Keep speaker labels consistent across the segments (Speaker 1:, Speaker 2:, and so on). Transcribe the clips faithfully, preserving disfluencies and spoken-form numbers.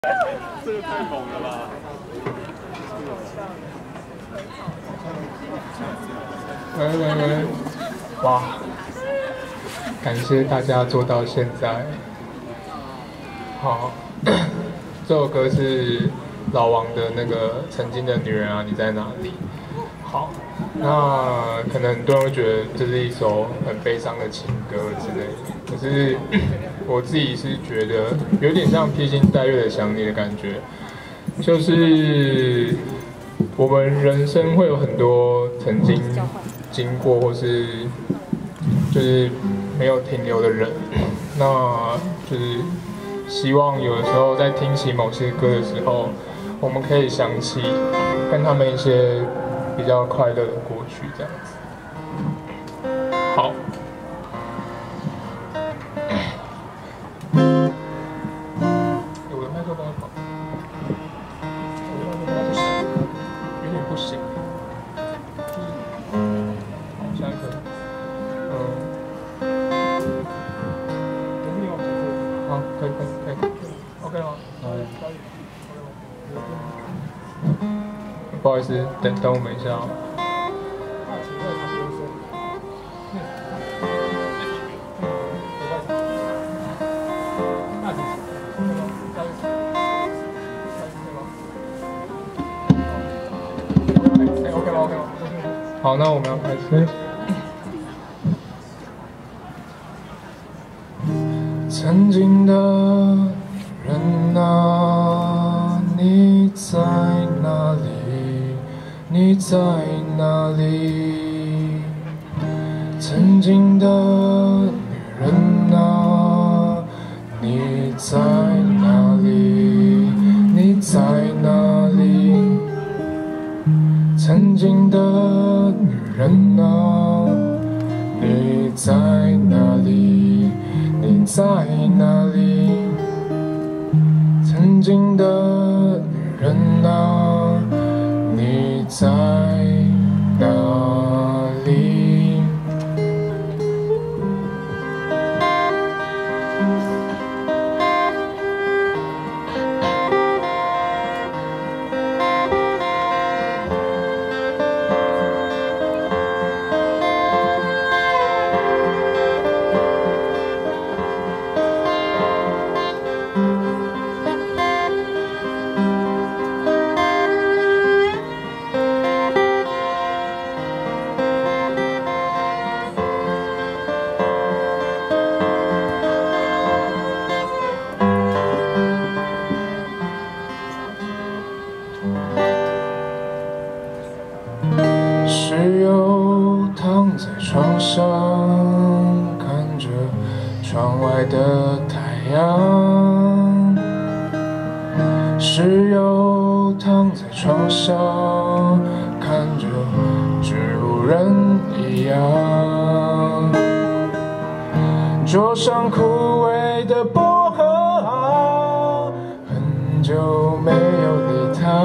Speaker 1: 这个太猛了吧！
Speaker 2: 喂喂喂！哇，感谢大家做到现在。好，这首歌是老王的那个《曾经的女人啊，你在哪里》。好，那可能很多人会觉得这是一首很悲伤的情歌之类的，可是我自己是觉得有点像披星戴月的想你的感觉，就是我们人生会有很多曾经经过或是就是没有停留的人，那就是希望有的时候在听起某些歌的时候，我们可以想起跟他们一些比较快乐的过去，这样子。好。我的麦克风好，我的麦克风不行，有点不行。好，现在可以。嗯。好，可以可以可以可以 ，OK 吗？可以。不好意思，等等我们一下哦。OK 吗 ？OK 吗？好，那我们要开始。曾经的人啊，你在哪里？你在哪里？曾经的女人啊，你在哪里？你在哪里？曾经的女人啊，你在哪里？你在哪里？曾经的女人啊，你在哪里？室友躺在床上，看着窗外的太阳。室友躺在床上，看着植物人一样。桌上枯萎的薄荷啊，很久没有理它。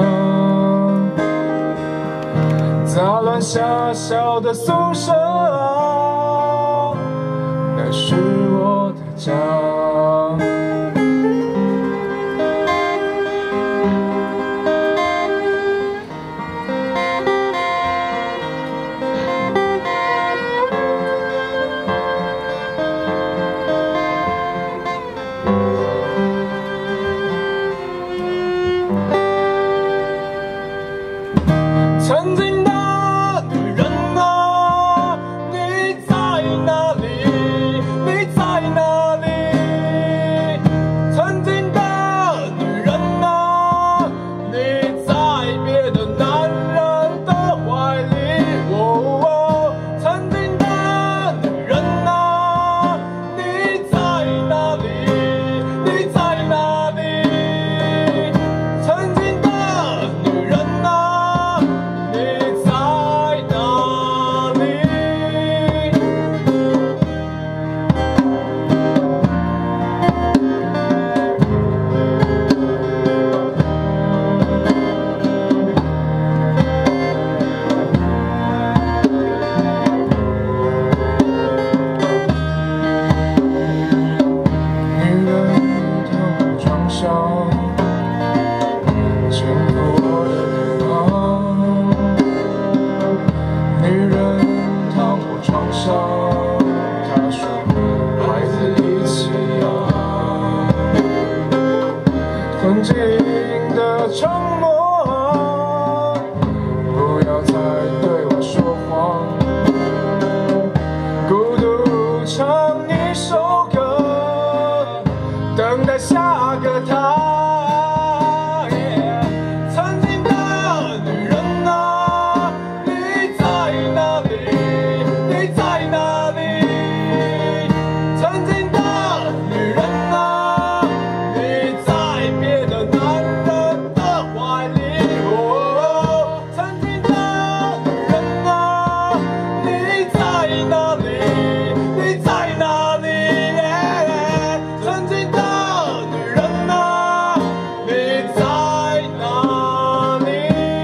Speaker 2: 杂乱狭小的宿舍啊，那是我的家。曾经的女人啊，你在哪里？你在哪里？曾经的女人啊，你在别的男人的怀里。哦哦，曾经的女人啊，你在哪里？你在哪里？曾经。 静的沉默，不要再对我说谎，孤独唱一首歌，等待下个他。曾经的女人啊，你在哪里？你在哪里？曾经的女人啊，你在别的男人的怀里。哦，曾经的女人啊，你在哪里？你在哪里？曾经的女人啊，你在哪里？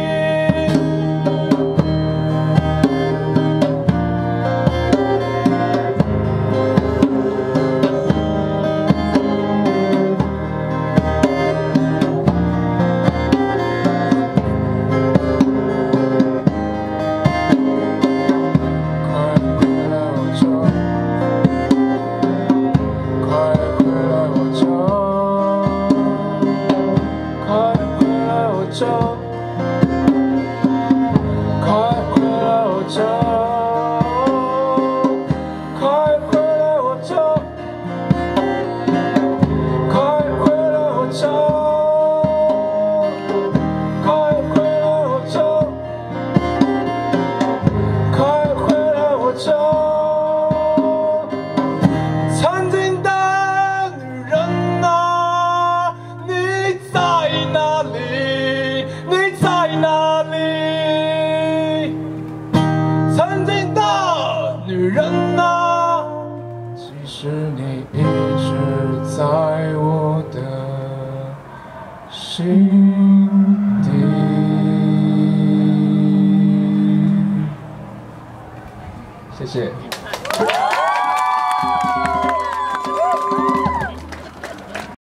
Speaker 2: 快回来我家，快回来我家，快回来我家，快回来我家，快回来我家。曾经的女人啊，你在哪里？你在哪里？曾经的女人啊，其实你一直在我的心底。谢谢。